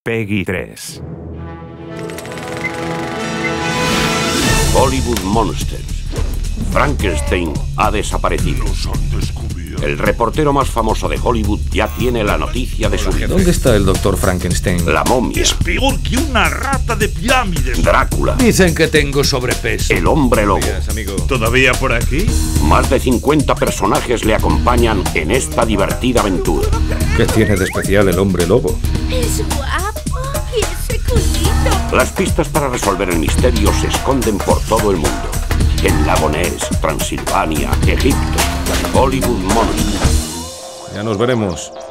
Peggy 3. Hollywood Monsters. Frankenstein ha desaparecido. Nos han descubierto. El reportero más famoso de Hollywood ya tiene la noticia de su vida. ¿Dónde está el doctor Frankenstein? La momia. Es peor que una rata de pirámides. Drácula. Dicen que tengo sobrepeso. El hombre lobo. Amigo. ¿Todavía por aquí? Más de 50 personajes le acompañan en esta divertida aventura. ¿Qué tiene de especial el hombre lobo? Es guapo. Y ese culito. Las pistas para resolver el misterio se esconden por todo el mundo. En Lago Ness, Transilvania, Egipto. Hollywood Monsters. Ya nos veremos.